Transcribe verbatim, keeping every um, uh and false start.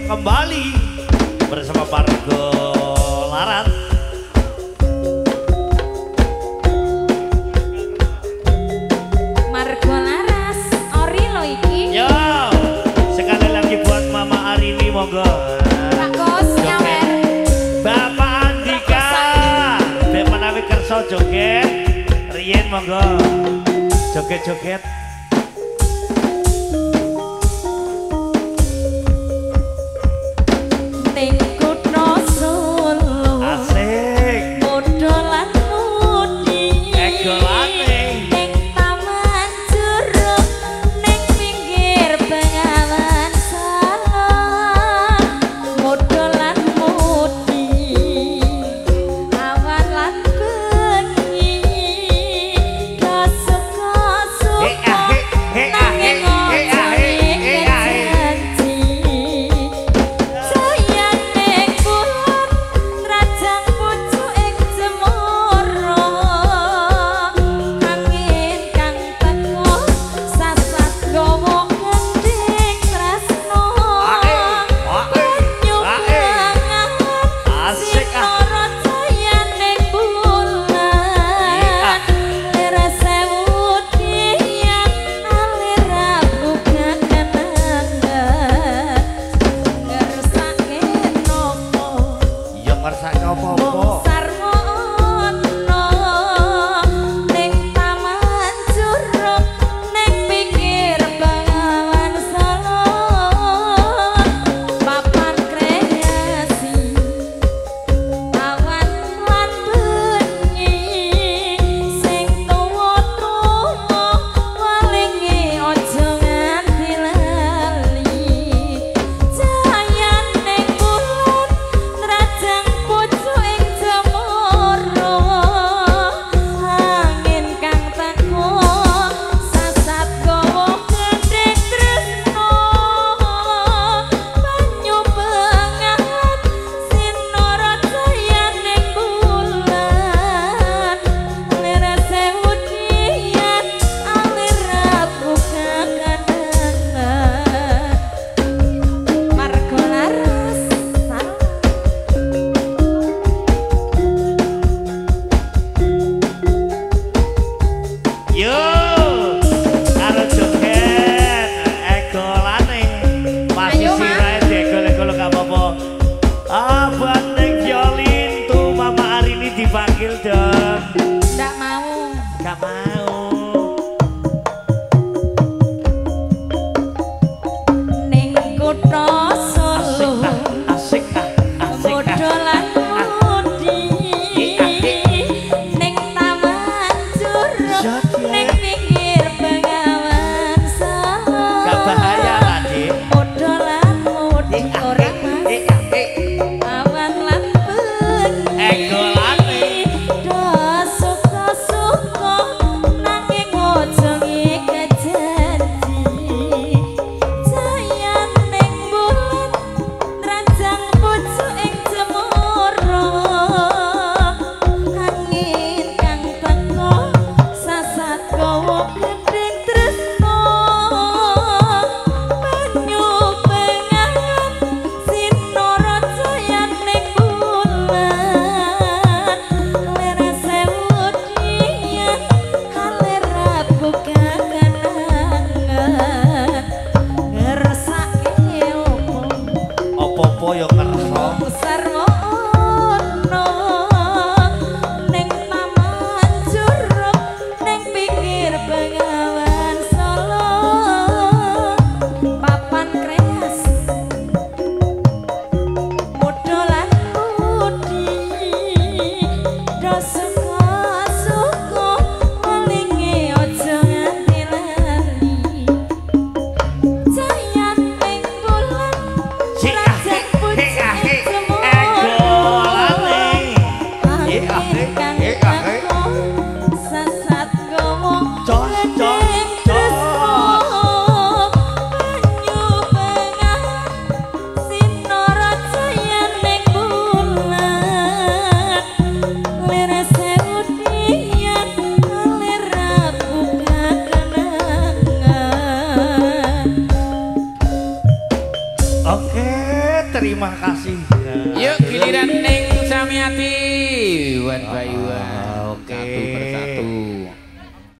kembali bersama Pargo Larat. Margo Laras, ori lo iki. Yo, sekali lagi buat Mama Arini monggo. Pak Kos nyawer. Bapak Andika, Dek menawi kerso joget, Rien monggo. Joget-joget. Dipanggil dong. Nggak mau. Nggak mau. Ning kutha Solo. Asik ah, asik ah. Modolan mudi. Ning Taman Curug. Ning pinggir Bengawan Solo. Gak bahaya lah, Dik. Modolan mudi ora mas. Awan lan bengi. Oke, terima kasih. Yuk giliran ning Samiati Wan Bayu